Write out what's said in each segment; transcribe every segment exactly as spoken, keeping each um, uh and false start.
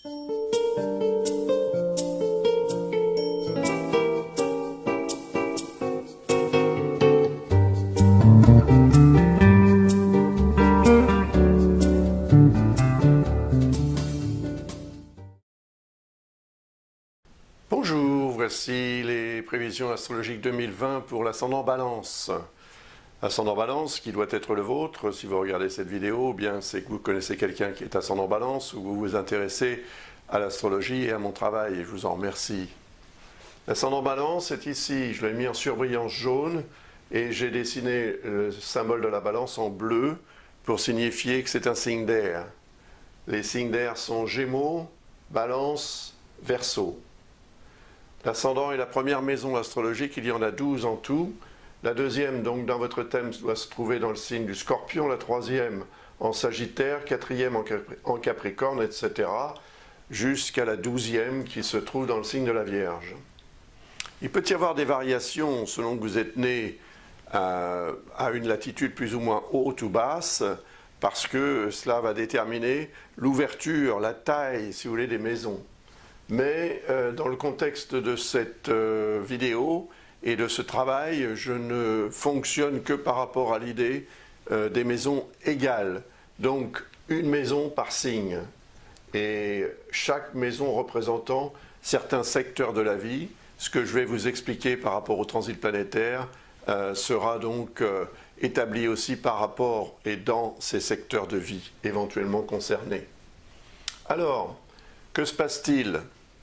Bonjour, voici les prévisions astrologiques deux mille vingt pour l'ascendant Balance. Ascendant Balance qui doit être le vôtre, si vous regardez cette vidéo, bien c'est que vous connaissez quelqu'un qui est ascendant Balance ou vous vous intéressez à l'astrologie et à mon travail, et je vous en remercie. L'ascendant Balance est ici, je l'ai mis en surbrillance jaune et j'ai dessiné le symbole de la Balance en bleu pour signifier que c'est un signe d'air. Les signes d'air sont Gémeaux, Balance, Verseau. L'ascendant est la première maison astrologique, il y en a douze en tout. La deuxième, donc dans votre thème, doit se trouver dans le signe du Scorpion, la troisième en Sagittaire, quatrième en Capricorne, et cetera, jusqu'à la douzième qui se trouve dans le signe de la Vierge. Il peut y avoir des variations selon que vous êtes né à, à une latitude plus ou moins haute ou basse, parce que cela va déterminer l'ouverture, la taille, si vous voulez, des maisons. Mais euh, dans le contexte de cette euh, vidéo et de ce travail, je ne fonctionne que par rapport à l'idée euh, des maisons égales. Donc une maison par signe. Et chaque maison représentant certains secteurs de la vie. Ce que je vais vous expliquer par rapport au transit planétaire euh, sera donc euh, établi aussi par rapport et dans ces secteurs de vie éventuellement concernés. Alors, que se passe-t-il?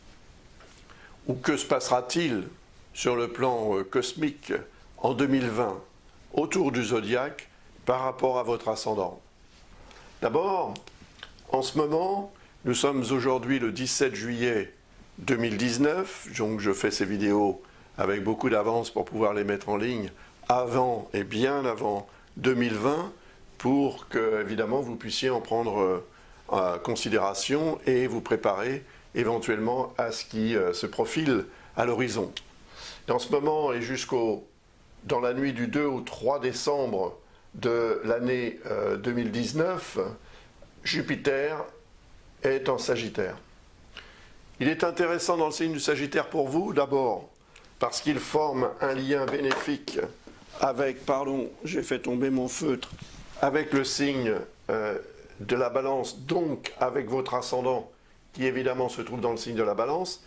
Ou que se passera-t-il sur le plan euh, cosmique en deux mille vingt autour du zodiaque par rapport à votre ascendant? D'abord, en ce moment, nous sommes aujourd'hui le dix-sept juillet deux mille dix-neuf, donc je fais ces vidéos avec beaucoup d'avance pour pouvoir les mettre en ligne avant et bien avant deux mille vingt pour que, évidemment, vous puissiez en prendre euh, en considération et vous préparer éventuellement à ce qui euh, se profile à l'horizon. En ce moment et jusqu'au dans la nuit du deux au trois décembre de l'année euh, deux mille dix-neuf, Jupiter est en Sagittaire. Il est intéressant dans le signe du Sagittaire pour vous, d'abord, parce qu'il forme un lien bénéfique avec, pardon, j'ai fait tomber mon feutre, avec le signe euh, de la Balance, donc avec votre ascendant, qui évidemment se trouve dans le signe de la Balance,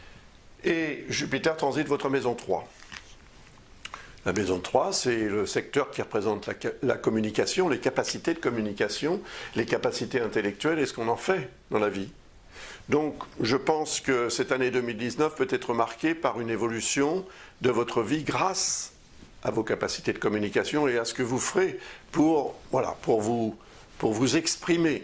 et Jupiter transite votre maison trois. La maison trois, c'est le secteur qui représente la, la communication, les capacités de communication, les capacités intellectuelles et ce qu'on en fait dans la vie. Donc, je pense que cette année deux mille dix-neuf peut être marquée par une évolution de votre vie grâce à vos capacités de communication et à ce que vous ferez pour, voilà, pour, vous, pour vous exprimer.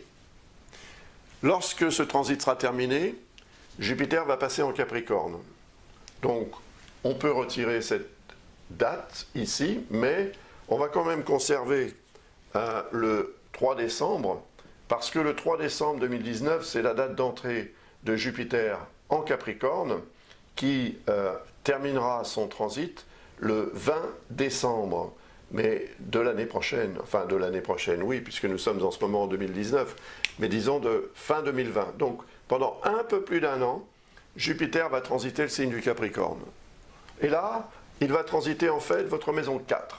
Lorsque ce transit sera terminé, Jupiter va passer en Capricorne. Donc, on peut retirer cette date ici, mais on va quand même conserver euh, le trois décembre, parce que le trois décembre deux mille dix-neuf, c'est la date d'entrée de Jupiter en Capricorne, qui euh, terminera son transit le vingt décembre, mais de l'année prochaine, enfin de l'année prochaine, oui, puisque nous sommes en ce moment en deux mille dix-neuf, mais disons de fin deux mille vingt. Donc, pendant un peu plus d'un an, Jupiter va transiter le signe du Capricorne. Et là, il va transiter en fait votre maison quatre,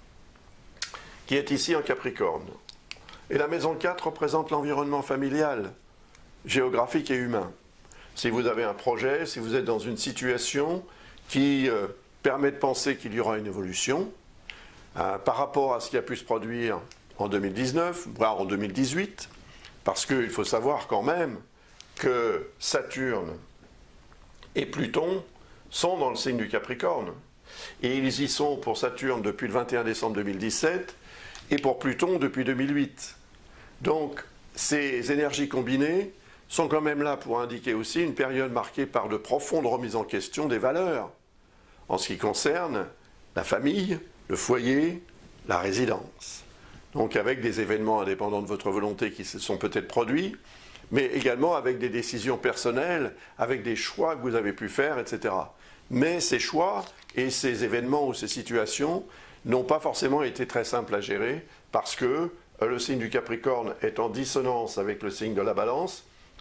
qui est ici en Capricorne. Et la maison quatre représente l'environnement familial, géographique et humain. Si vous avez un projet, si vous êtes dans une situation qui euh, permet de penser qu'il y aura une évolution, euh, par rapport à ce qui a pu se produire en deux mille dix-neuf, voire en deux mille dix-huit, parce qu'il faut savoir quand même que Saturne et Pluton sont dans le signe du Capricorne. Et ils y sont pour Saturne depuis le vingt et un décembre deux mille dix-sept et pour Pluton depuis deux mille huit. Donc, ces énergies combinées sont quand même là pour indiquer aussi une période marquée par de profondes remises en question des valeurs, en ce qui concerne la famille, le foyer, la résidence. Donc avec des événements indépendants de votre volonté qui se sont peut-être produits, mais également avec des décisions personnelles, avec des choix que vous avez pu faire, et cetera. Mais ces choix et ces événements ou ces situations n'ont pas forcément été très simples à gérer parce que le signe du Capricorne est en dissonance avec le signe de la Balance,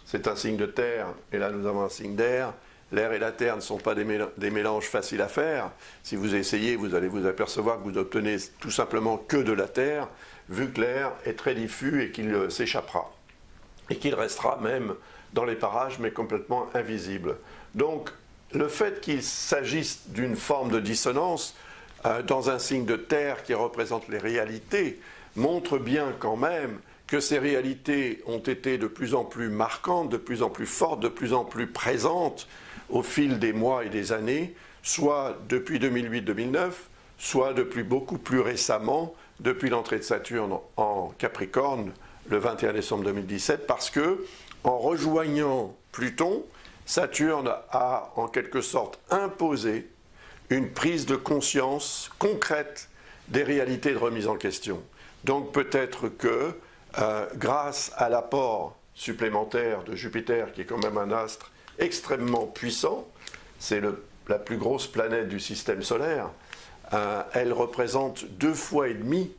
c'est un signe de terre, et là nous avons un signe d'air. L'air et la terre ne sont pas des, mél des mélanges faciles à faire. Si vous essayez, vous allez vous apercevoir que vous obtenez tout simplement que de la terre, vu que l'air est très diffus et qu'il euh, s'échappera. Et qu'il restera même dans les parages, mais complètement invisible. Donc, le fait qu'il s'agisse d'une forme de dissonance euh, dans un signe de terre qui représente les réalités, montre bien quand même que ces réalités ont été de plus en plus marquantes, de plus en plus fortes, de plus en plus présentes au fil des mois et des années, soit depuis deux mille huit deux mille neuf, soit depuis beaucoup plus récemment, depuis l'entrée de Saturne en Capricorne, le vingt et un décembre deux mille dix-sept, parce que, en rejoignant Pluton, Saturne a en quelque sorte imposé une prise de conscience concrète des réalités de remise en question. Donc peut-être que, euh, grâce à l'apport supplémentaire de Jupiter, qui est quand même un astre extrêmement puissant, c'est la plus grosse planète du système solaire, euh, elle représente deux fois et demi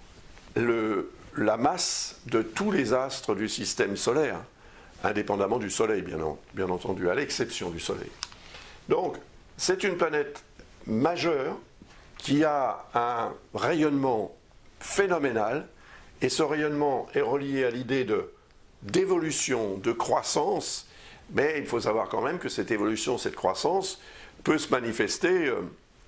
le, la masse de tous les astres du système solaire, indépendamment du Soleil, bien, en, bien entendu, à l'exception du Soleil. Donc, c'est une planète majeure qui a un rayonnement phénoménal, et ce rayonnement est relié à l'idée de d'évolution, de croissance, mais il faut savoir quand même que cette évolution, cette croissance, peut se manifester euh,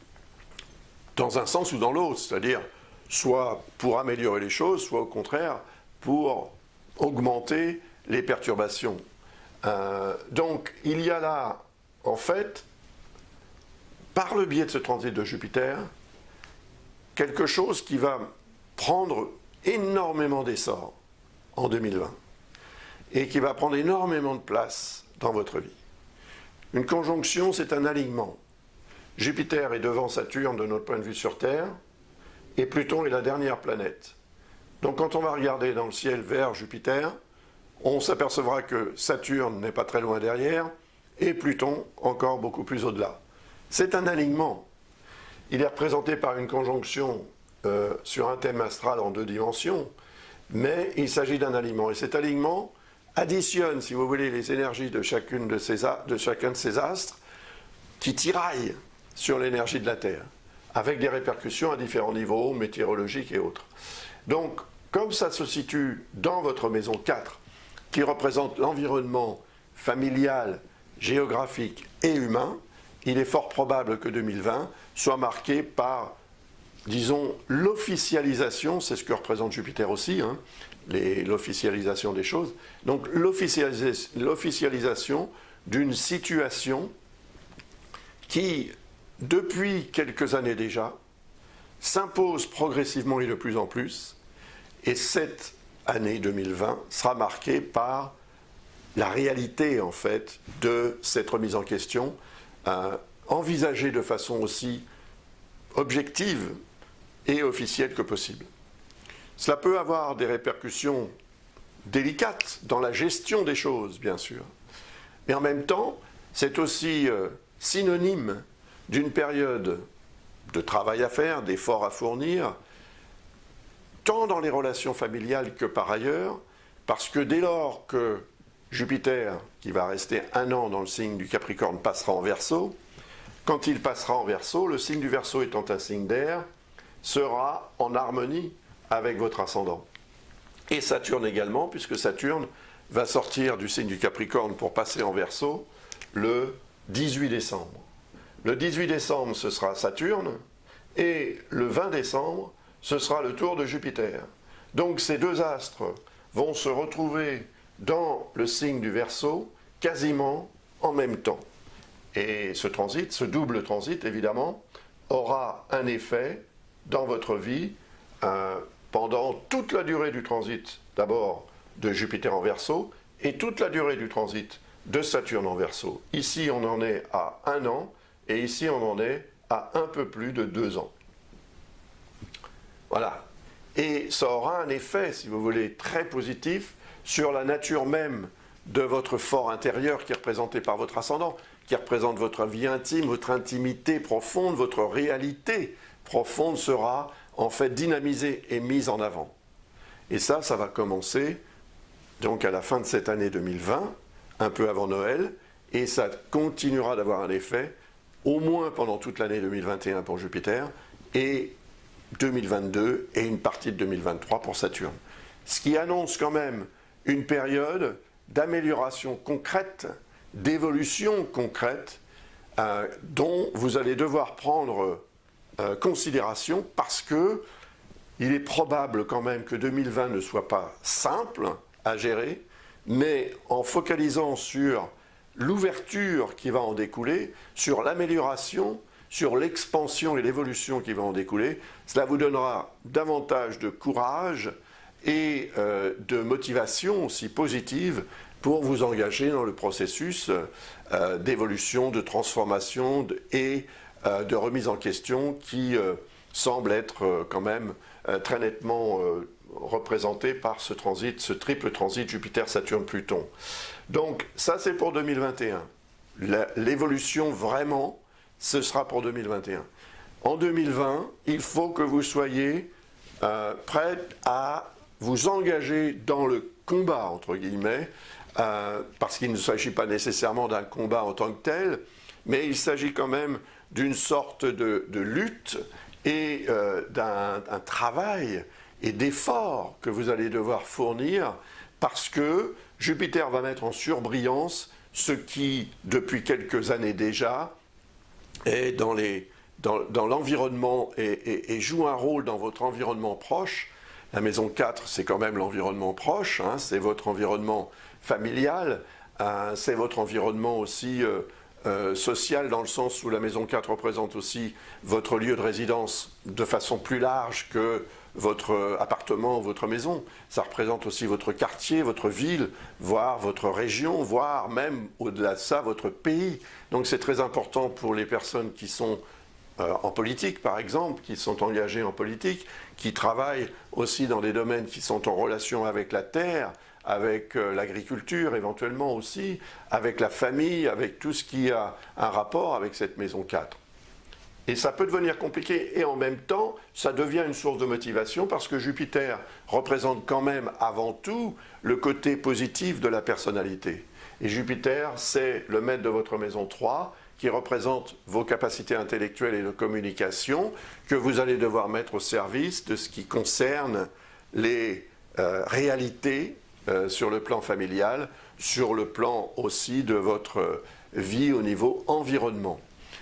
dans un sens ou dans l'autre, c'est-à-dire soit pour améliorer les choses, soit au contraire pour augmenter les perturbations. Euh, donc il y a là, en fait, par le biais de ce transit de Jupiter, quelque chose qui va prendre énormément d'essor en deux mille vingt et qui va prendre énormément de place dans votre vie. Une conjonction, c'est un alignement. Jupiter est devant Saturne de notre point de vue sur Terre, et Pluton est la dernière planète. Donc quand on va regarder dans le ciel vers Jupiter, on s'apercevra que Saturne n'est pas très loin derrière, et Pluton encore beaucoup plus au-delà. C'est un alignement. Il est représenté par une conjonction euh, sur un thème astral en deux dimensions, mais il s'agit d'un alignement. Et cet alignement additionne, si vous voulez, les énergies de, chacune de, ces, de chacun de ces astres qui tiraillent sur l'énergie de la Terre, avec des répercussions à différents niveaux, météorologiques et autres. Donc, comme ça se situe dans votre maison quatre, qui représente l'environnement familial, géographique et humain, il est fort probable que deux mille vingt soit marqué par, disons, l'officialisation, c'est ce que représente Jupiter aussi, hein, l'officialisation des choses, donc l'officialisation d'une situation qui, depuis quelques années déjà, s'impose progressivement et de plus en plus, et cette année deux mille vingt sera marquée par la réalité, en fait, de cette remise en question, euh, envisagée de façon aussi objective et officielle que possible. Cela peut avoir des répercussions délicates dans la gestion des choses, bien sûr. Mais en même temps, c'est aussi euh, synonyme d'une période de travail à faire, d'efforts à fournir, tant dans les relations familiales que par ailleurs, parce que dès lors que Jupiter, qui va rester un an dans le signe du Capricorne, passera en Verseau, quand il passera en Verseau, le signe du Verseau étant un signe d'air, sera en harmonie avec votre ascendant. Et Saturne également, puisque Saturne va sortir du signe du Capricorne pour passer en Verseau le dix-huit décembre. Le dix-huit décembre, ce sera Saturne, et le vingt décembre, ce sera le tour de Jupiter. Donc ces deux astres vont se retrouver dans le signe du Verseau quasiment en même temps. Et ce transit, ce double transit, évidemment, aura un effet dans votre vie euh, pendant toute la durée du transit, d'abord de Jupiter en Verseau, et toute la durée du transit de Saturne en Verseau. Ici, on en est à un an, et ici, on en est à un peu plus de deux ans. Voilà. Et ça aura un effet, si vous voulez, très positif sur la nature même de votre fort intérieur qui est représenté par votre ascendant, qui représente votre vie intime, votre intimité profonde, votre réalité profonde sera en fait dynamisée et mise en avant. Et ça, ça va commencer donc à la fin de cette année deux mille vingt, un peu avant Noël, et ça continuera d'avoir un effet au moins pendant toute l'année deux mille vingt et un pour Jupiter, et deux mille vingt-deux et une partie de deux mille vingt-trois pour Saturne. Ce qui annonce quand même une période d'amélioration concrète, d'évolution concrète, euh, dont vous allez devoir prendre euh, considération, parce que il est probable quand même que deux mille vingt ne soit pas simple à gérer, mais en focalisant sur l'ouverture qui va en découler, sur l'amélioration, sur l'expansion et l'évolution qui va en découler, cela vous donnera davantage de courage et euh, de motivation aussi positive pour vous engager dans le processus euh, d'évolution, de transformation de, et euh, de remise en question qui euh, semble être euh, quand même euh, très nettement euh, représenté par ce transit, ce triple transit Jupiter-Saturne-Pluton. Donc ça c'est pour deux mille vingt et un. L'évolution vraiment, ce sera pour deux mille vingt et un. En deux mille vingt, il faut que vous soyez euh, prêts à vous engager dans le combat, entre guillemets, euh, parce qu'il ne s'agit pas nécessairement d'un combat en tant que tel, mais il s'agit quand même d'une sorte de, de lutte et euh, d'un travail et d'effort que vous allez devoir fournir, parce que Jupiter va mettre en surbrillance ce qui, depuis quelques années déjà, est dans les, dans, dans l'environnement et, et, et joue un rôle dans votre environnement proche. La maison quatre, c'est quand même l'environnement proche, hein, c'est votre environnement familial, euh, c'est votre environnement aussi euh, euh, social, dans le sens où la maison quatre représente aussi votre lieu de résidence de façon plus large que votre appartement, votre maison. Ça représente aussi votre quartier, votre ville, voire votre région, voire même au-delà de ça, votre pays. Donc c'est très important pour les personnes qui sont euh, en politique, par exemple, qui sont engagées en politique, qui travaillent aussi dans des domaines qui sont en relation avec la terre, avec euh, l'agriculture éventuellement aussi, avec la famille, avec tout ce qui a un rapport avec cette maison quatre. Et ça peut devenir compliqué, et en même temps, ça devient une source de motivation, parce que Jupiter représente quand même avant tout le côté positif de la personnalité. Et Jupiter, c'est le maître de votre maison trois, qui représente vos capacités intellectuelles et de communication, que vous allez devoir mettre au service de ce qui concerne les euh, réalités euh, sur le plan familial, sur le plan aussi de votre vie au niveau environnement.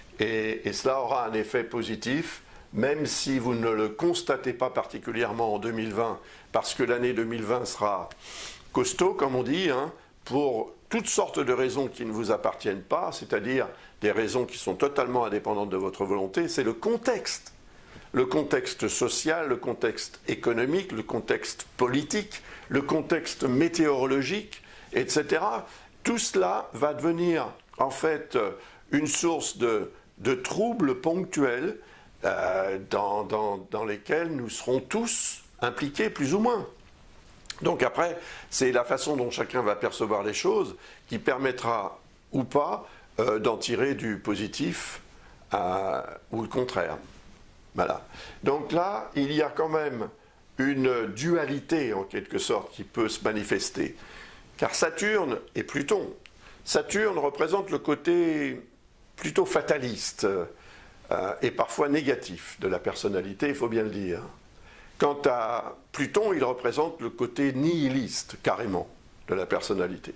Et, et cela aura un effet positif, même si vous ne le constatez pas particulièrement en deux mille vingt, parce que l'année deux mille vingt sera costaud, comme on dit, hein, pour toutes sortes de raisons qui ne vous appartiennent pas, c'est-à-dire des raisons qui sont totalement indépendantes de votre volonté. C'est le contexte, le contexte social, le contexte économique, le contexte politique, le contexte météorologique, et cetera. Tout cela va devenir en fait une source de de troubles ponctuels euh, dans, dans, dans lesquels nous serons tous impliqués plus ou moins. Donc après, c'est la façon dont chacun va percevoir les choses qui permettra ou pas euh, d'en tirer du positif euh, ou le contraire. Voilà. Donc là, il y a quand même une dualité en quelque sorte qui peut se manifester. Car Saturne et Pluton, Saturne représente le côté plutôt fataliste euh, et parfois négatif de la personnalité, il faut bien le dire. Quant à Pluton, il représente le côté nihiliste, carrément, de la personnalité.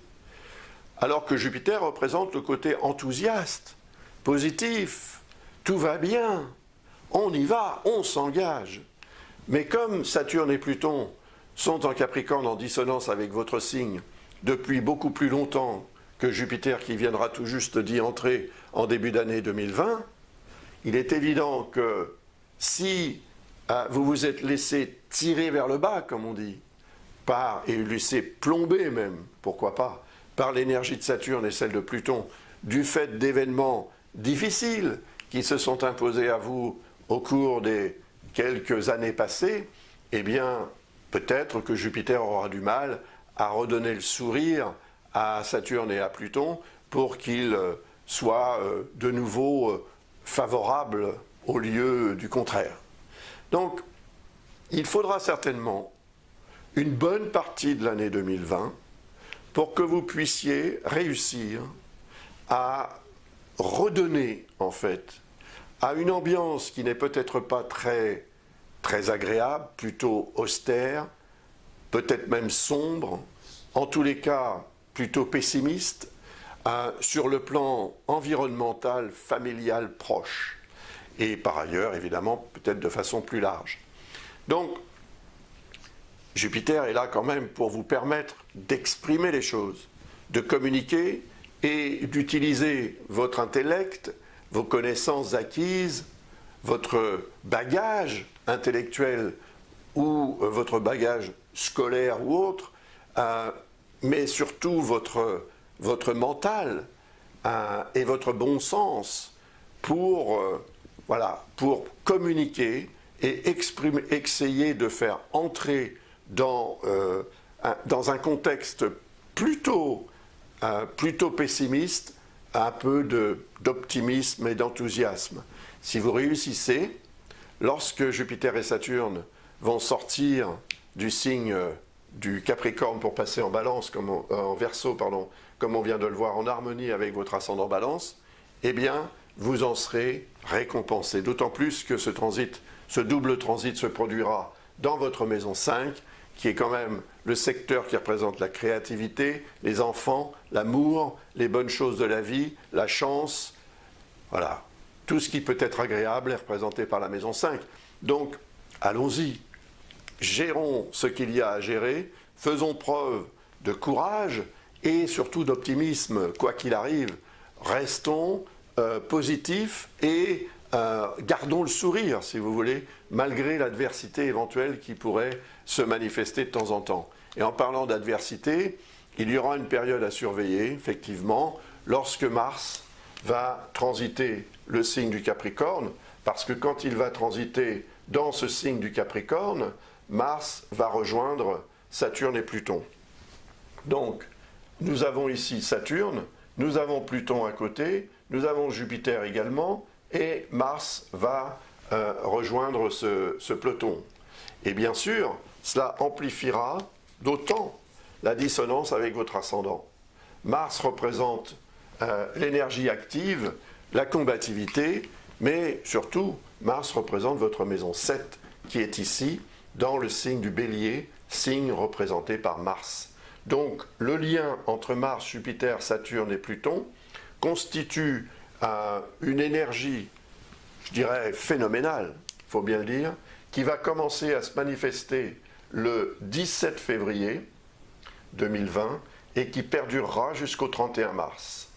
Alors que Jupiter représente le côté enthousiaste, positif, tout va bien, on y va, on s'engage. Mais comme Saturne et Pluton sont en Capricorne en dissonance avec votre signe depuis beaucoup plus longtemps que Jupiter qui viendra tout juste d'y entrer en début d'année deux mille vingt, il est évident que si euh, vous vous êtes laissé tirer vers le bas, comme on dit, par, et laissé plomber même, pourquoi pas, par l'énergie de Saturne et celle de Pluton, du fait d'événements difficiles qui se sont imposés à vous au cours des quelques années passées, eh bien, peut-être que Jupiter aura du mal à redonner le sourire à Saturne et à Pluton pour qu'ils soient de nouveau favorables au lieu du contraire. Donc, il faudra certainement une bonne partie de l'année deux mille vingt pour que vous puissiez réussir à redonner, en fait, à une ambiance qui n'est peut-être pas très, très agréable, plutôt austère, peut-être même sombre, en tous les cas plutôt pessimiste, euh, sur le plan environnemental, familial, proche, et par ailleurs, évidemment, peut-être de façon plus large. Donc, Jupiter est là quand même pour vous permettre d'exprimer les choses, de communiquer et d'utiliser votre intellect, vos connaissances acquises, votre bagage intellectuel ou votre bagage scolaire ou autre, euh, mais surtout votre, votre mental euh, et votre bon sens pour, euh, voilà, pour communiquer et exprimer, essayer de faire entrer dans, euh, un, dans un contexte plutôt, euh, plutôt pessimiste, un peu d'optimisme et d'enthousiasme. Si vous réussissez, lorsque Jupiter et Saturne vont sortir du signe du Capricorne pour passer en Balance, comme on, euh, en Verseau, pardon, comme on vient de le voir, en harmonie avec votre ascendant Balance, eh bien, vous en serez récompensé. D'autant plus que ce transit, ce double transit se produira dans votre maison cinq, qui est quand même le secteur qui représente la créativité, les enfants, l'amour, les bonnes choses de la vie, la chance, voilà. Tout ce qui peut être agréable est représenté par la maison cinq. Donc, allons-y, gérons ce qu'il y a à gérer, faisons preuve de courage et surtout d'optimisme, quoi qu'il arrive. Restons euh, positifs et euh, gardons le sourire, si vous voulez, malgré l'adversité éventuelle qui pourrait se manifester de temps en temps. Et en parlant d'adversité, il y aura une période à surveiller, effectivement, lorsque Mars va transiter le signe du Capricorne, parce que quand il va transiter dans ce signe du Capricorne, Mars va rejoindre Saturne et Pluton. Donc, nous avons ici Saturne, nous avons Pluton à côté, nous avons Jupiter également, et Mars va euh, rejoindre ce, ce peloton. Et bien sûr, cela amplifiera d'autant la dissonance avec votre ascendant. Mars représente euh, l'énergie active, la combativité, mais surtout, Mars représente votre maison sept, qui est ici, dans le signe du Bélier, signe représenté par Mars. Donc, le lien entre Mars, Jupiter, Saturne et Pluton constitue euh, une énergie, je dirais, phénoménale, il faut bien le dire, qui va commencer à se manifester le dix-sept février deux mille vingt et qui perdurera jusqu'au trente et un mars.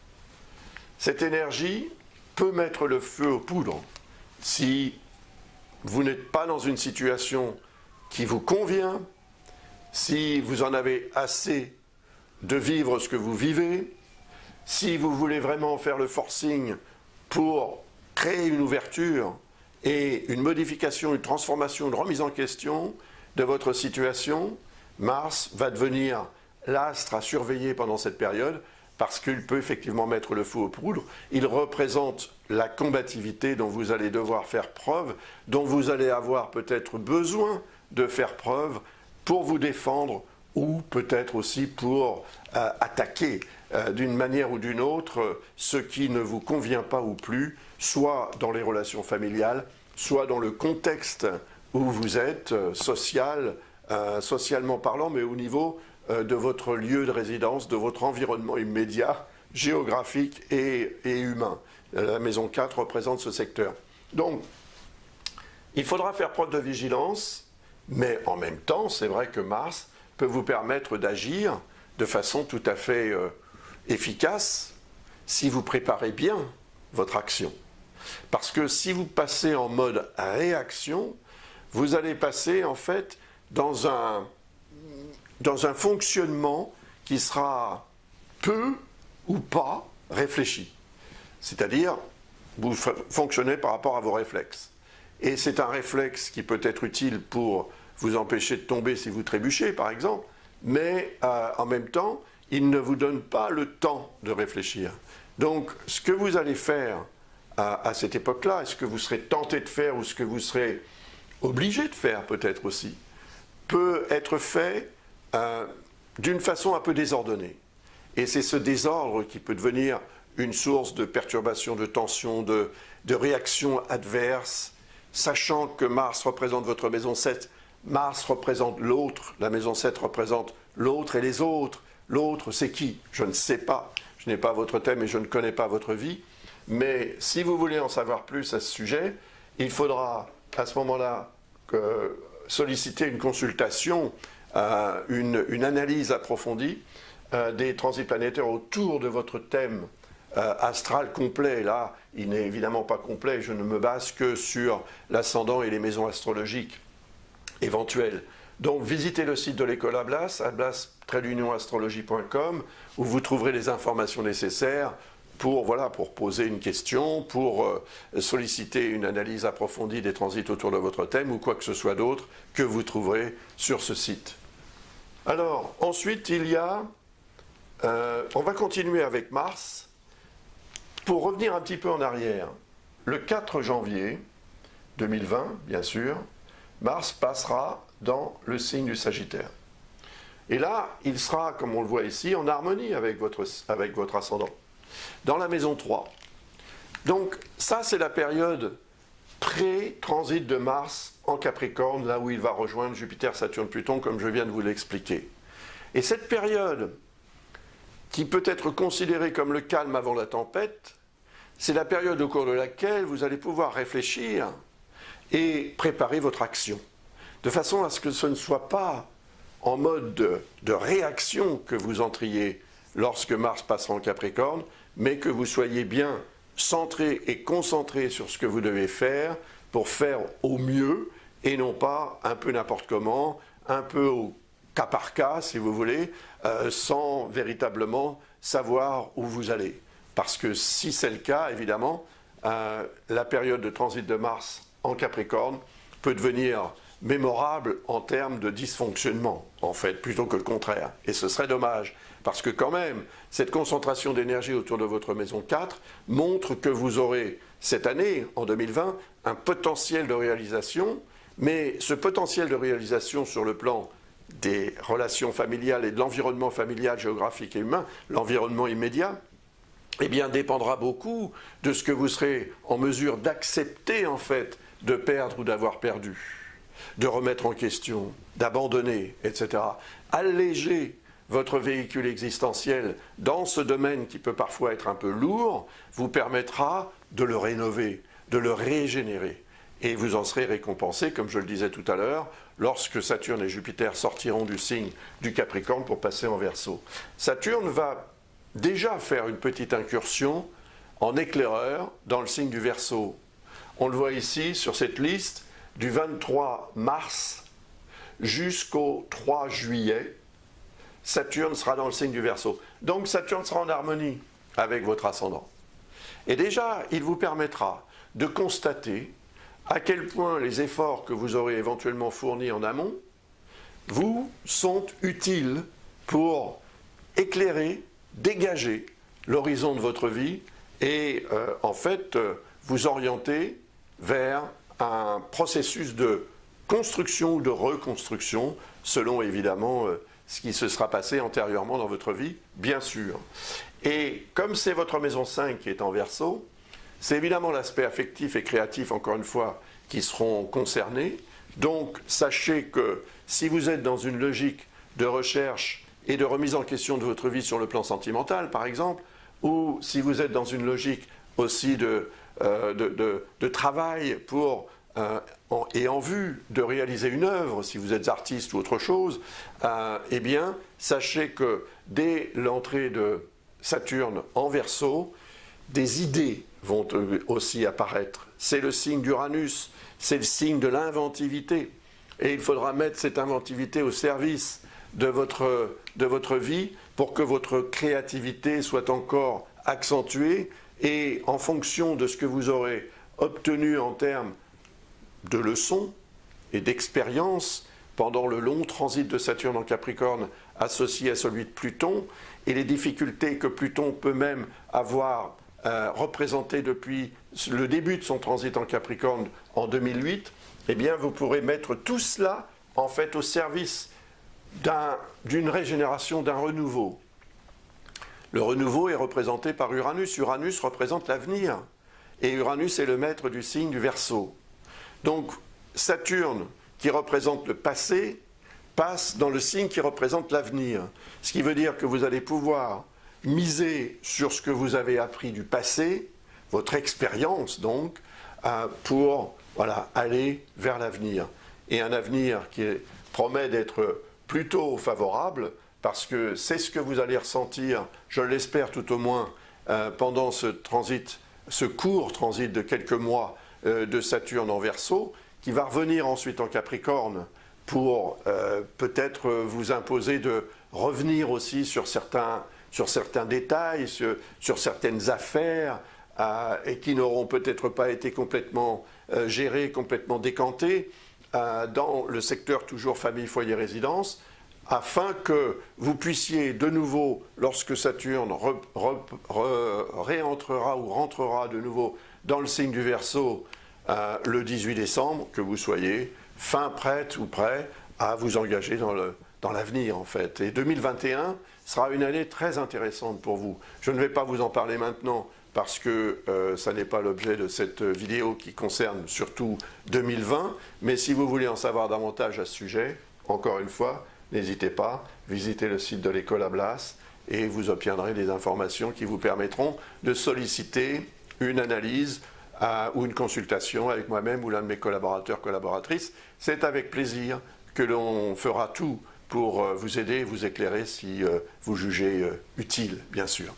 Cette énergie peut mettre le feu aux poudres si vous n'êtes pas dans une situation qui vous convient, si vous en avez assez de vivre ce que vous vivez, si vous voulez vraiment faire le forcing pour créer une ouverture et une modification, une transformation, une remise en question de votre situation, Mars va devenir l'astre à surveiller pendant cette période parce qu'il peut effectivement mettre le feu aux poudres. Il représente la combativité dont vous allez devoir faire preuve, dont vous allez avoir peut-être besoin de faire preuve pour vous défendre ou peut-être aussi pour euh, attaquer euh, d'une manière ou d'une autre ce qui ne vous convient pas ou plus, soit dans les relations familiales, soit dans le contexte où vous êtes, euh, social, euh, socialement parlant, mais au niveau euh, de votre lieu de résidence, de votre environnement immédiat, géographique et, et humain. La maison quatre représente ce secteur. Donc, il faudra faire preuve de vigilance, mais en même temps, c'est vrai que Mars peut vous permettre d'agir de façon tout à fait euh, efficace si vous préparez bien votre action. Parce que si vous passez en mode réaction, vous allez passer en fait dans un, dans un fonctionnement qui sera peu ou pas réfléchi. C'est-à-dire, vous fonctionnez par rapport à vos réflexes. Et c'est un réflexe qui peut être utile pour vous empêcher de tomber si vous trébuchez, par exemple, mais euh, en même temps, il ne vous donne pas le temps de réfléchir. Donc, ce que vous allez faire à, à cette époque-là, ce que vous serez tenté de faire ou ce que vous serez obligé de faire peut-être aussi, peut être fait euh, d'une façon un peu désordonnée. Et c'est ce désordre qui peut devenir une source de perturbation, de tension, de, de réaction adverse, sachant que Mars représente votre maison sept, Mars représente l'autre, la maison sept représente l'autre et les autres. L'autre, c'est qui? Je ne sais pas. Je n'ai pas votre thème et je ne connais pas votre vie. Mais si vous voulez en savoir plus à ce sujet, il faudra à ce moment-là euh, solliciter une consultation, euh, une, une analyse approfondie euh, des transits planétaires autour de votre thème euh, astral complet. Là, il n'est évidemment pas complet. Je ne me base que sur l'ascendant et les maisons astrologiques éventuelles. Donc visitez le site de l'école Ablas, ablas tiret union astrologie point com, où vous trouverez les informations nécessaires pour, voilà, pour poser une question, pour euh, solliciter une analyse approfondie des transits autour de votre thème ou quoi que ce soit d'autre que vous trouverez sur ce site. Alors, ensuite, il y a... Euh, on va continuer avec Mars. Pour revenir un petit peu en arrière, le quatre janvier deux mille vingt, bien sûr, Mars passera dans le signe du Sagittaire. Et là, il sera, comme on le voit ici, en harmonie avec votre, avec votre ascendant, dans la maison trois. Donc, ça, c'est la période pré-transit de Mars en Capricorne, là où il va rejoindre Jupiter, Saturne, Pluton, comme je viens de vous l'expliquer. Et cette période, qui peut être considérée comme le calme avant la tempête, c'est la période au cours de laquelle vous allez pouvoir réfléchir et préparer votre action, de façon à ce que ce ne soit pas en mode de, de réaction que vous entriez lorsque Mars passera en Capricorne, mais que vous soyez bien centré et concentré sur ce que vous devez faire pour faire au mieux, et non pas un peu n'importe comment, un peu au cas par cas, si vous voulez, euh, sans véritablement savoir où vous allez. Parce que si c'est le cas, évidemment, euh, la période de transit de Mars en Capricorne peut devenir mémorable en termes de dysfonctionnement, en fait, plutôt que le contraire. Et ce serait dommage, parce que quand même, cette concentration d'énergie autour de votre maison quatre montre que vous aurez, cette année, en deux mille vingt, un potentiel de réalisation, mais ce potentiel de réalisation sur le plan des relations familiales et de l'environnement familial, géographique et humain, l'environnement immédiat, eh bien, dépendra beaucoup de ce que vous serez en mesure d'accepter, en fait, de perdre ou d'avoir perdu, de remettre en question, d'abandonner, et cetera. Alléger votre véhicule existentiel dans ce domaine qui peut parfois être un peu lourd vous permettra de le rénover, de le régénérer. Et vous en serez récompensé, comme je le disais tout à l'heure, lorsque Saturne et Jupiter sortiront du signe du Capricorne pour passer en Verseau. Saturne va déjà faire une petite incursion en éclaireur dans le signe du Verseau. On le voit ici sur cette liste du vingt-trois mars jusqu'au trois juillet. Saturne sera dans le signe du Verseau. Donc Saturne sera en harmonie avec votre ascendant. Et déjà, il vous permettra de constater à quel point les efforts que vous aurez éventuellement fournis en amont vous sont utiles pour éclairer, dégager l'horizon de votre vie et euh, en fait euh, vous orienter vers un processus de construction ou de reconstruction selon évidemment euh, ce qui se sera passé antérieurement dans votre vie, bien sûr. Et comme c'est votre maison cinq qui est en Verseau, c'est évidemment l'aspect affectif et créatif, encore une fois, qui seront concernés. Donc, sachez que si vous êtes dans une logique de recherche et de remise en question de votre vie sur le plan sentimental, par exemple, ou si vous êtes dans une logique aussi de, euh, de, de, de travail pour, euh, en, et en vue de réaliser une œuvre, si vous êtes artiste ou autre chose, euh, eh bien, sachez que dès l'entrée de Saturne en Verseau, des idées vont aussi apparaître. C'est le signe d'Uranus, c'est le signe de l'inventivité. Et il faudra mettre cette inventivité au service de votre, de votre vie pour que votre créativité soit encore accentuée et en fonction de ce que vous aurez obtenu en termes de leçons et d'expériences pendant le long transit de Saturne en Capricorne associé à celui de Pluton et les difficultés que Pluton peut même avoir euh, représentées depuis le début de son transit en Capricorne en deux mille huit, eh bien vous pourrez mettre tout cela en fait au service d'une régénération, d'un renouveau. Le renouveau est représenté par Uranus. Uranus représente l'avenir. Et Uranus est le maître du signe du Verseau. Donc Saturne, qui représente le passé, passe dans le signe qui représente l'avenir. Ce qui veut dire que vous allez pouvoir miser sur ce que vous avez appris du passé, votre expérience donc, euh, pour voilà, aller vers l'avenir. Et un avenir qui est, promet d'être plutôt favorable, parce que c'est ce que vous allez ressentir, je l'espère tout au moins, euh, pendant ce transit, ce court transit de quelques mois euh, de Saturne en Verseau, qui va revenir ensuite en Capricorne pour euh, peut-être vous imposer de revenir aussi sur certains, sur certains détails, sur, sur certaines affaires, euh, et qui n'auront peut-être pas été complètement euh, gérées, complètement décantées, euh, dans le secteur toujours famille, foyer, résidence, afin que vous puissiez de nouveau, lorsque Saturne re, re, re, réentrera ou rentrera de nouveau dans le signe du Verseau euh, le dix-huit décembre, que vous soyez fin prête ou prêt à vous engager dans le, dans l'avenir en fait. Et deux mille vingt et un sera une année très intéressante pour vous. Je ne vais pas vous en parler maintenant parce que euh, ça n'est pas l'objet de cette vidéo qui concerne surtout deux mille vingt, mais si vous voulez en savoir davantage à ce sujet, encore une fois, n'hésitez pas, visitez le site de l'école Ablas et vous obtiendrez des informations qui vous permettront de solliciter une analyse euh, ou une consultation avec moi-même ou l'un de mes collaborateurs, collaboratrices. C'est avec plaisir que l'on fera tout pour euh, vous aider et vous éclairer si euh, vous jugez euh, utile, bien sûr.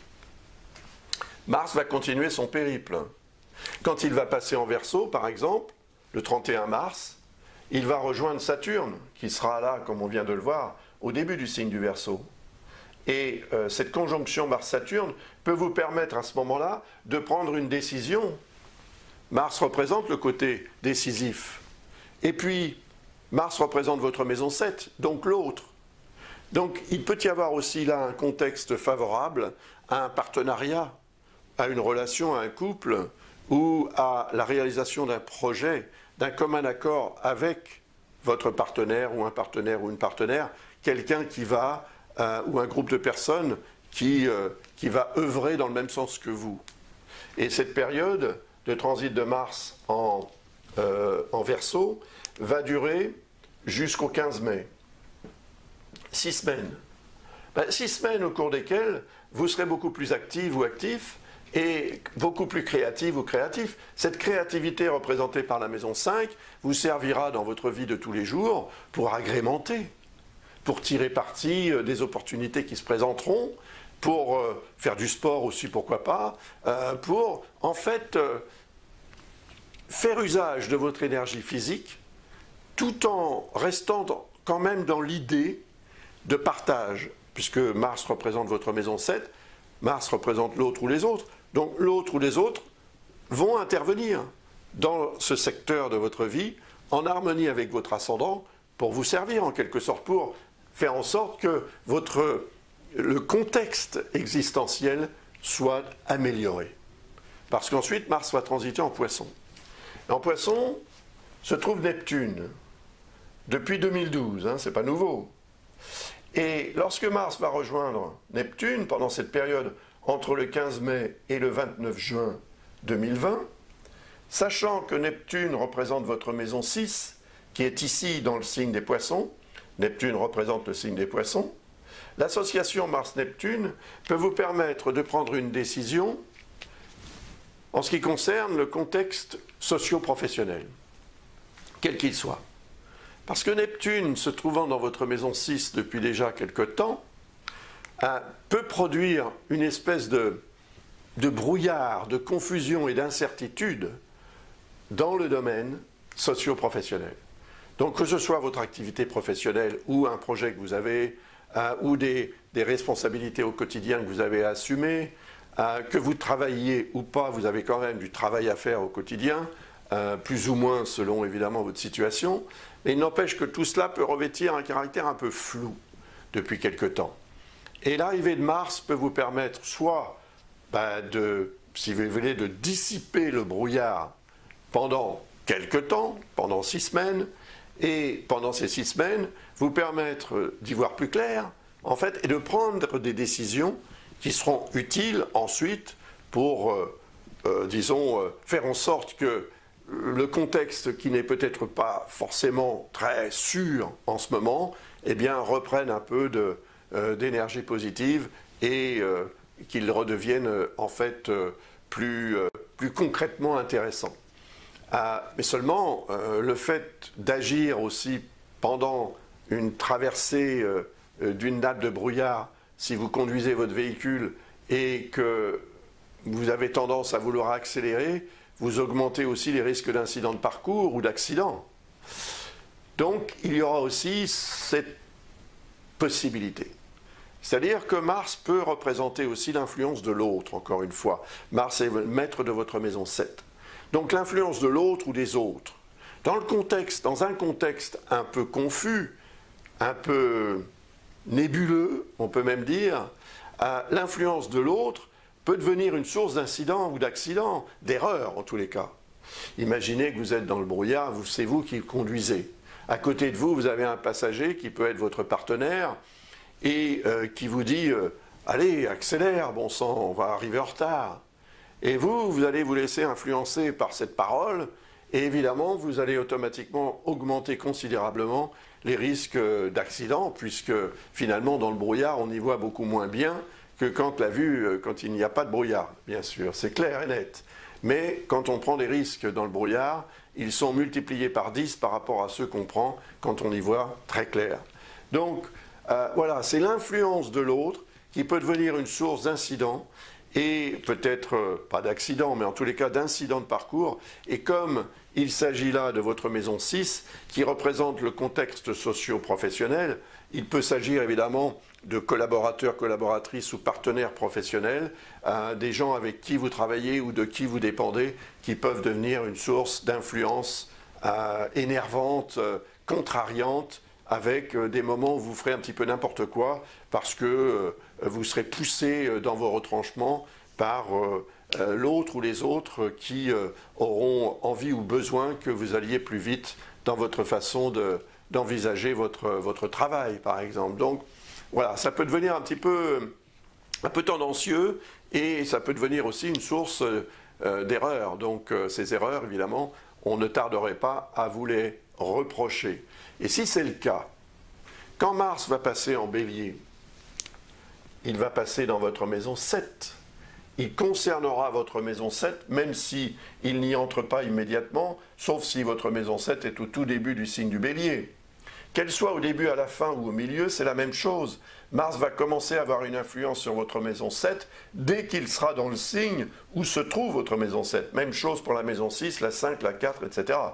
Mars va continuer son périple. Quand il va passer en Verseau, par exemple, le trente et un mars, il va rejoindre Saturne, qui sera là, comme on vient de le voir, au début du signe du Verseau. Et euh, cette conjonction Mars-Saturne peut vous permettre à ce moment-là de prendre une décision. Mars représente le côté décisif. Et puis, Mars représente votre maison sept, donc l'autre. Donc, il peut y avoir aussi là un contexte favorable à un partenariat, à une relation, à un couple, ou à la réalisation d'un projet, d'un commun accord avec votre partenaire ou un partenaire ou une partenaire, quelqu'un qui va, euh, ou un groupe de personnes qui, euh, qui va œuvrer dans le même sens que vous. Et cette période de transit de Mars en, euh, en Verseau va durer jusqu'au quinze mai. Six semaines. Ben, six semaines au cours desquelles vous serez beaucoup plus active ou actif et beaucoup plus créative ou créatif. Cette créativité représentée par la maison cinq vous servira dans votre vie de tous les jours pour agrémenter, pour tirer parti des opportunités qui se présenteront, pour euh, faire du sport aussi, pourquoi pas, euh, pour en fait euh, faire usage de votre énergie physique tout en restant dans, quand même dans l'idée de partage, puisque Mars représente votre maison sept, Mars représente l'autre ou les autres. Donc l'autre ou les autres vont intervenir dans ce secteur de votre vie en harmonie avec votre ascendant pour vous servir en quelque sorte, pour faire en sorte que votre, le contexte existentiel soit amélioré. Parce qu'ensuite Mars va transiter en Poisson. En Poisson se trouve Neptune, depuis deux mille douze, hein, c'est pas nouveau. Et lorsque Mars va rejoindre Neptune pendant cette période entre le quinze mai et le vingt-neuf juin deux mille vingt, sachant que Neptune représente votre maison six, qui est ici dans le signe des Poissons, Neptune représente le signe des Poissons, l'association Mars-Neptune peut vous permettre de prendre une décision en ce qui concerne le contexte socio-professionnel, quel qu'il soit. Parce que Neptune, se trouvant dans votre maison six depuis déjà quelque temps, peut produire une espèce de, de brouillard, de confusion et d'incertitude dans le domaine socio-professionnel. Donc que ce soit votre activité professionnelle ou un projet que vous avez, euh, ou des, des responsabilités au quotidien que vous avez à assumer, euh, que vous travailliez ou pas, vous avez quand même du travail à faire au quotidien, euh, plus ou moins selon évidemment votre situation, mais il n'empêche que tout cela peut revêtir un caractère un peu flou depuis quelque temps. Et l'arrivée de Mars peut vous permettre soit ben, de, si vous voulez, de dissiper le brouillard pendant quelque temps, pendant six semaines, et pendant ces six semaines, vous permettre d'y voir plus clair, en fait, et de prendre des décisions qui seront utiles ensuite pour, euh, euh, disons, euh, faire en sorte que le contexte qui n'est peut-être pas forcément très sûr en ce moment, eh bien, reprenne un peu de, euh, d'énergie positive et euh, qu'il redevienne euh, en fait euh, plus, euh, plus concrètement intéressant. Euh, mais seulement, euh, le fait d'agir aussi pendant une traversée euh, d'une nappe de brouillard, si vous conduisez votre véhicule et que vous avez tendance à vouloir accélérer, vous augmentez aussi les risques d'incidents de parcours ou d'accidents. Donc, il y aura aussi cette possibilité. C'est-à-dire que Mars peut représenter aussi l'influence de l'autre, encore une fois. Mars est le maître de votre maison sept. Donc, l'influence de l'autre ou des autres. Dans le contexte, dans un contexte un peu confus, un peu nébuleux, on peut même dire, euh, l'influence de l'autre peut devenir une source d'incident ou d'accident, d'erreur en tous les cas. Imaginez que vous êtes dans le brouillard, c'est vous qui conduisez. À côté de vous, vous avez un passager qui peut être votre partenaire et euh, qui vous dit euh, « Allez, accélère, bon sang, on va arriver en retard ». Et vous, vous allez vous laisser influencer par cette parole et évidemment, vous allez automatiquement augmenter considérablement les risques d'accident puisque finalement, dans le brouillard, on y voit beaucoup moins bien que quand la vue, quand il n'y a pas de brouillard, bien sûr, c'est clair et net. Mais quand on prend des risques dans le brouillard, ils sont multipliés par dix par rapport à ceux qu'on prend quand on y voit très clair. Donc, euh, voilà, c'est l'influence de l'autre qui peut devenir une source d'incident et peut-être euh, pas d'accident, mais en tous les cas d'incident de parcours. Et comme il s'agit là de votre maison six, qui représente le contexte socio-professionnel, il peut s'agir évidemment de collaborateurs, collaboratrices ou partenaires professionnels, euh, des gens avec qui vous travaillez ou de qui vous dépendez, qui peuvent devenir une source d'influence euh, énervante, euh, contrariante, avec euh, des moments où vous ferez un petit peu n'importe quoi, parce que euh, vous serez poussé euh, dans vos retranchements par euh, euh, l'autre ou les autres qui euh, auront envie ou besoin que vous alliez plus vite dans votre façon de, d'envisager votre, votre travail, par exemple. Donc, voilà, ça peut devenir un petit peu, un peu tendancieux et ça peut devenir aussi une source euh, d'erreurs. Donc euh, ces erreurs, évidemment, on ne tarderait pas à vous les reprocher. Et si c'est le cas, quand Mars va passer en Bélier, il va passer dans votre maison sept. Il concernera votre maison sept, même si il n'y entre pas immédiatement, sauf si votre maison sept est au tout début du signe du Bélier. Qu'elle soit au début, à la fin ou au milieu, c'est la même chose. Mars va commencer à avoir une influence sur votre maison sept dès qu'il sera dans le signe où se trouve votre maison sept. Même chose pour la maison six, la cinq, la quatre, et cetera.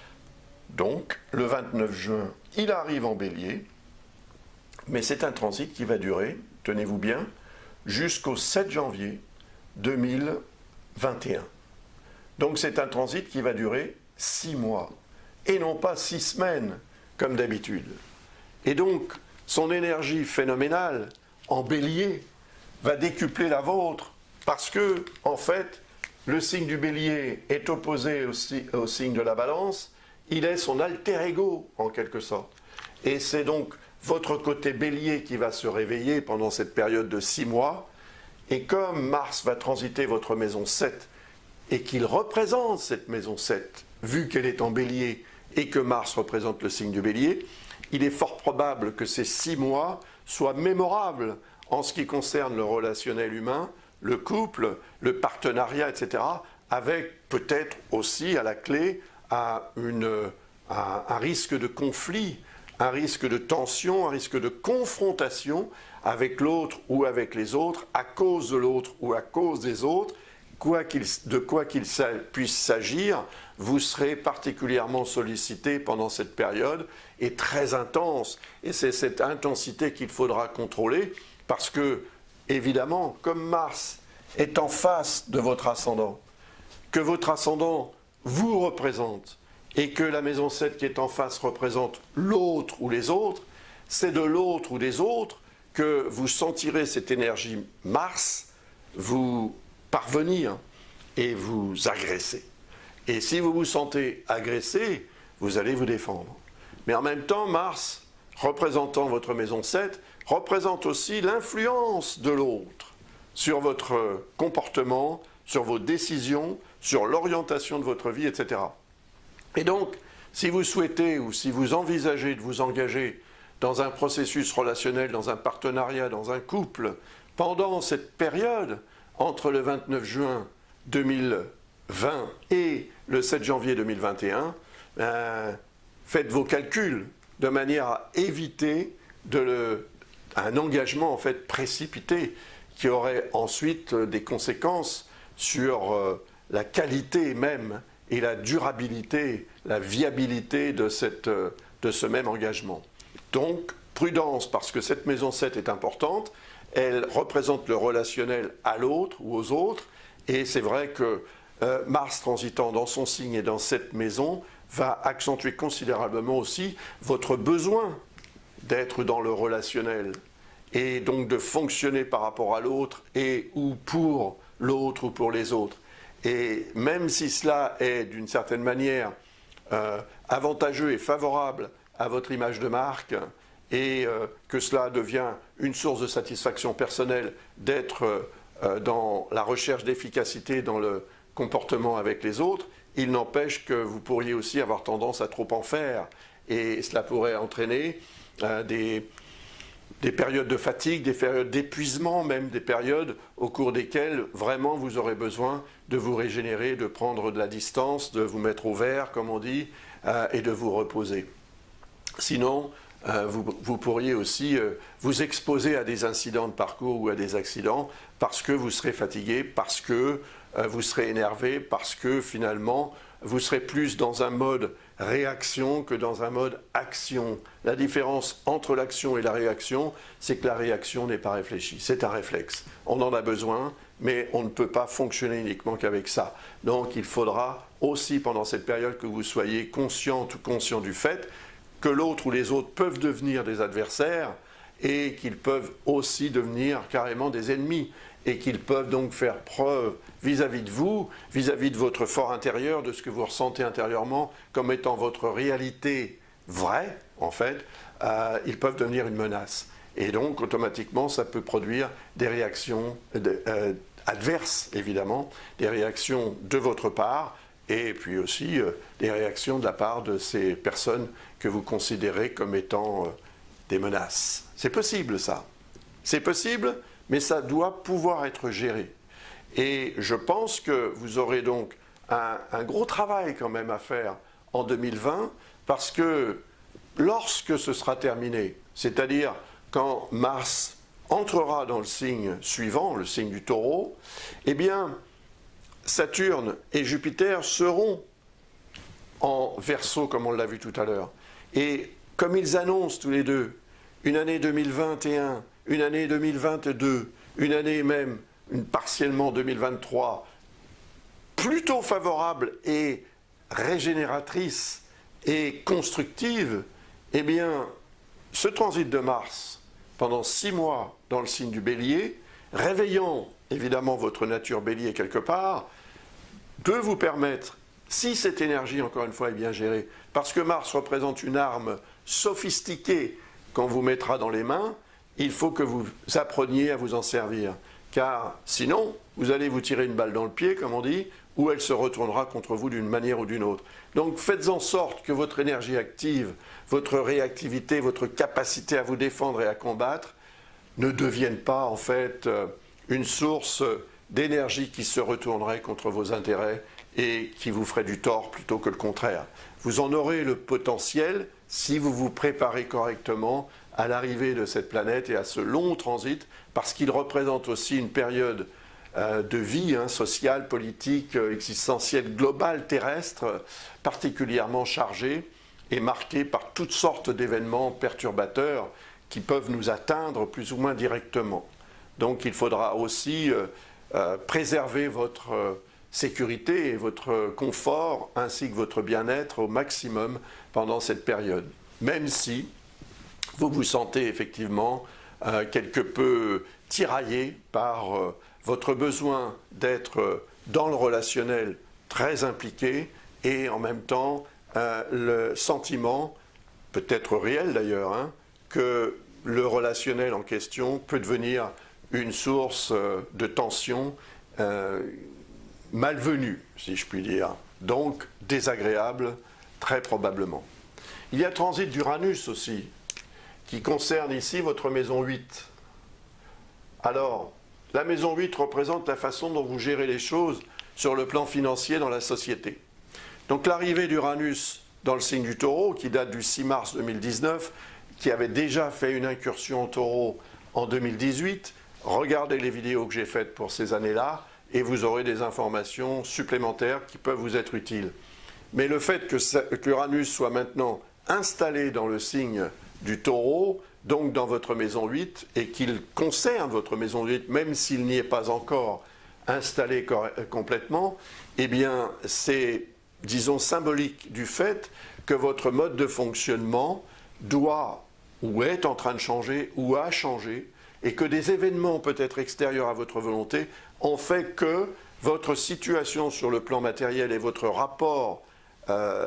Donc, le vingt-neuf juin, il arrive en Bélier, mais c'est un transit qui va durer, tenez-vous bien, jusqu'au sept janvier deux mille vingt et un. Donc c'est un transit qui va durer six mois, et non pas six semaines, comme d'habitude. Et donc, son énergie phénoménale, en Bélier, va décupler la vôtre, parce que, en fait, le signe du Bélier est opposé au, au signe de la Balance, il est son alter ego, en quelque sorte. Et c'est donc votre côté Bélier qui va se réveiller pendant cette période de six mois, et comme Mars va transiter votre maison sept, et qu'il représente cette maison sept, vu qu'elle est en Bélier, et que Mars représente le signe du Bélier, il est fort probable que ces six mois soient mémorables en ce qui concerne le relationnel humain, le couple, le partenariat, et cetera, avec peut-être aussi à la clé à une, à un risque de conflit, un risque de tension, un risque de confrontation avec l'autre ou avec les autres, à cause de l'autre ou à cause des autres. Quoi qu'il, de quoi qu'il puisse s'agir, vous serez particulièrement sollicité pendant cette période et très intense. Et c'est cette intensité qu'il faudra contrôler parce que, évidemment, comme Mars est en face de votre ascendant, que votre ascendant vous représente et que la maison sept qui est en face représente l'autre ou les autres, c'est de l'autre ou des autres que vous sentirez cette énergie Mars vous parvenir et vous agresser. Et si vous vous sentez agressé, vous allez vous défendre. Mais en même temps, Mars, représentant votre maison sept, représente aussi l'influence de l'autre sur votre comportement, sur vos décisions, sur l'orientation de votre vie, et cetera. Et donc, si vous souhaitez ou si vous envisagez de vous engager dans un processus relationnel, dans un partenariat, dans un couple, pendant cette période, entre le vingt-neuf juin deux mille vingt et le sept janvier deux mille vingt et un, euh, faites vos calculs de manière à éviter de le, un engagement en fait précipité qui aurait ensuite des conséquences sur euh, la qualité même et la durabilité, la viabilité de, cette, euh, de ce même engagement. Donc, prudence, parce que cette maison sept est importante, elle représente le relationnel à l'autre ou aux autres, et c'est vrai que euh, Mars transitant dans son signe et dans cette maison va accentuer considérablement aussi votre besoin d'être dans le relationnel, et donc de fonctionner par rapport à l'autre et ou pour l'autre ou pour les autres. Et même si cela est d'une certaine manière euh, avantageux et favorable à votre image de marque, et euh, que cela devient une source de satisfaction personnelle d'être euh, dans la recherche d'efficacité dans le comportement avec les autres, il n'empêche que vous pourriez aussi avoir tendance à trop en faire, et cela pourrait entraîner euh, des, des périodes de fatigue, des périodes d'épuisement, même des périodes au cours desquelles vraiment vous aurez besoin de vous régénérer, de prendre de la distance, de vous mettre au vert, comme on dit, euh, et de vous reposer. Sinon, euh, vous, vous pourriez aussi euh, vous exposer à des incidents de parcours ou à des accidents parce que vous serez fatigué, parce que euh, vous serez énervé, parce que finalement, vous serez plus dans un mode réaction que dans un mode action. La différence entre l'action et la réaction, c'est que la réaction n'est pas réfléchie, c'est un réflexe. On en a besoin, mais on ne peut pas fonctionner uniquement qu'avec ça. Donc il faudra aussi pendant cette période que vous soyez consciente ou conscient du fait que l'autre ou les autres peuvent devenir des adversaires et qu'ils peuvent aussi devenir carrément des ennemis et qu'ils peuvent donc faire preuve vis-à-vis de vous, vis-à-vis de votre fort intérieur, de ce que vous ressentez intérieurement comme étant votre réalité vraie, en fait, euh, ils peuvent devenir une menace. Et donc, automatiquement, ça peut produire des réactions de, euh, adverses, évidemment, des réactions de votre part, et puis aussi euh, des réactions de la part de ces personnes que vous considérez comme étant euh, des menaces. C'est possible, ça. C'est possible, mais ça doit pouvoir être géré. Et je pense que vous aurez donc un, un gros travail quand même à faire en deux mille vingt, parce que lorsque ce sera terminé, c'est-à-dire quand Mars entrera dans le signe suivant, le signe du Taureau, eh bien, Saturne et Jupiter seront en Verseau, comme on l'a vu tout à l'heure. Et comme ils annoncent tous les deux une année deux mille vingt et un, une année deux mille vingt-deux, une année même, une partiellement deux mille vingt-trois, plutôt favorable et régénératrice et constructive, eh bien, ce transit de Mars, pendant six mois dans le signe du Bélier, réveillant évidemment votre nature Bélier quelque part, peut vous permettre, si cette énergie, encore une fois, est bien gérée, parce que Mars représente une arme sophistiquée qu'on vous mettra dans les mains, il faut que vous appreniez à vous en servir. Car sinon, vous allez vous tirer une balle dans le pied, comme on dit, ou elle se retournera contre vous d'une manière ou d'une autre. Donc faites en sorte que votre énergie active, votre réactivité, votre capacité à vous défendre et à combattre ne deviennent pas en fait une source d'énergie qui se retournerait contre vos intérêts et qui vous ferait du tort plutôt que le contraire. Vous en aurez le potentiel si vous vous préparez correctement à l'arrivée de cette planète et à ce long transit, parce qu'il représente aussi une période euh, de vie hein, sociale, politique, euh, existentielle, globale, terrestre, particulièrement chargée et marquée par toutes sortes d'événements perturbateurs qui peuvent nous atteindre plus ou moins directement. Donc il faudra aussi euh, euh, préserver votre euh, sécurité et votre confort ainsi que votre bien-être au maximum pendant cette période. Même si vous vous sentez effectivement euh, quelque peu tiraillé par euh, votre besoin d'être euh, dans le relationnel très impliqué et en même temps euh, le sentiment peut-être réel d'ailleurs, hein, que le relationnel en question peut devenir une source de tension euh, malvenue, si je puis dire, donc désagréable, très probablement. Il y a le transit d'Uranus aussi, qui concerne ici votre maison huit. Alors, la maison huit représente la façon dont vous gérez les choses sur le plan financier dans la société. Donc l'arrivée d'Uranus dans le signe du Taureau, qui date du six mars deux mille dix-neuf, qui avait déjà fait une incursion en Taureau en deux mille dix-huit, regardez les vidéos que j'ai faites pour ces années-là, et vous aurez des informations supplémentaires qui peuvent vous être utiles. Mais le fait que qu'Uranus soit maintenant installé dans le signe du Taureau, donc dans votre maison huit, et qu'il conserve votre maison huit, même s'il n'y est pas encore installé complètement, eh bien c'est, disons, symbolique du fait que votre mode de fonctionnement doit, ou est en train de changer, ou a changé, et que des événements peut-être extérieurs à votre volonté ont fait que votre situation sur le plan matériel et votre rapport euh,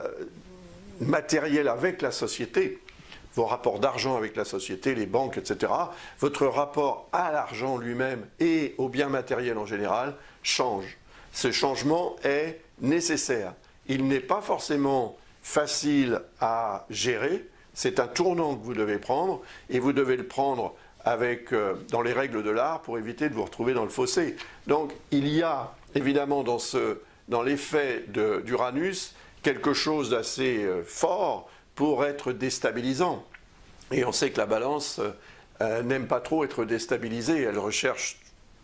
matériel avec la société, vos rapports d'argent avec la société, les banques, et cetera, votre rapport à l'argent lui-même et au bien matériel en général change. Ce changement est nécessaire. Il n'est pas forcément facile à gérer, c'est un tournant que vous devez prendre, et vous devez le prendre avec, euh, dans les règles de l'art pour éviter de vous retrouver dans le fossé. Donc il y a évidemment dans, ce, dans l'effet d'Uranus quelque chose d'assez euh, fort pour être déstabilisant. Et on sait que la balance euh, n'aime pas trop être déstabilisée, elle recherche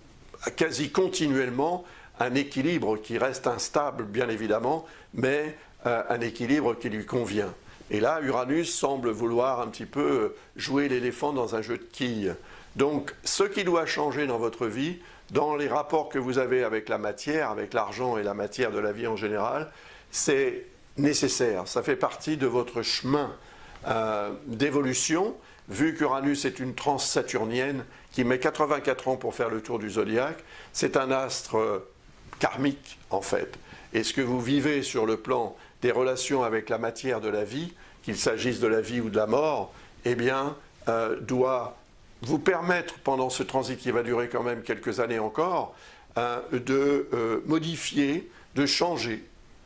quasi continuellement un équilibre qui reste instable bien évidemment, mais euh, un équilibre qui lui convient. Et là, Uranus semble vouloir un petit peu jouer l'éléphant dans un jeu de quilles. Donc, ce qui doit changer dans votre vie, dans les rapports que vous avez avec la matière, avec l'argent et la matière de la vie en général, c'est nécessaire. Ça fait partie de votre chemin euh, d'évolution, vu qu'Uranus est une transe saturnienne qui met quatre-vingt-quatre ans pour faire le tour du zodiaque. C'est un astre euh, karmique, en fait. Et ce que vous vivez sur le plan des relations avec la matière de la vie, qu'il s'agisse de la vie ou de la mort, eh bien, euh, doit vous permettre, pendant ce transit qui va durer quand même quelques années encore, euh, de euh, modifier, de changer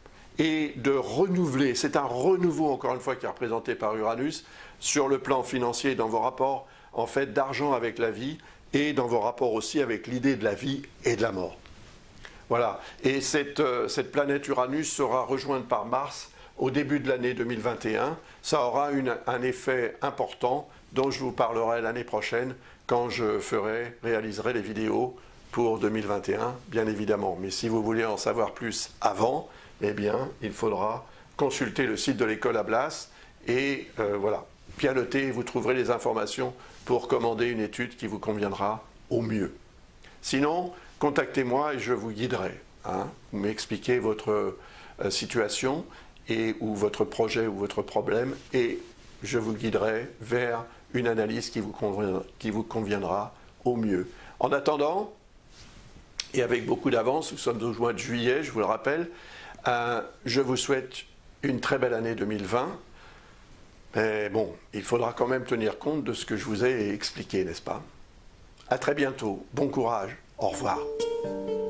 et de renouveler. C'est un renouveau, encore une fois, qui est représenté par Uranus, sur le plan financier, dans vos rapports, en fait, d'argent avec la vie, et dans vos rapports aussi avec l'idée de la vie et de la mort. Voilà, et cette, euh, cette planète Uranus sera rejointe par Mars au début de l'année deux mille vingt et un. Ça aura une, un effet important dont je vous parlerai l'année prochaine quand je ferai, réaliserai les vidéos pour deux mille vingt et un, bien évidemment. Mais si vous voulez en savoir plus avant, eh bien, il faudra consulter le site de l'école Ablas et euh, voilà, pianoter, vous trouverez les informations pour commander une étude qui vous conviendra au mieux. Sinon, contactez-moi et je vous guiderai. Hein. Vous m'expliquez votre euh, situation et, ou votre projet ou votre problème et je vous guiderai vers une analyse qui vous conviendra, qui vous conviendra au mieux. En attendant, et avec beaucoup d'avance, nous sommes au mois de juillet, je vous le rappelle, euh, je vous souhaite une très belle année deux mille vingt. Mais bon, il faudra quand même tenir compte de ce que je vous ai expliqué, n'est-ce pas? À très bientôt, bon courage, au revoir.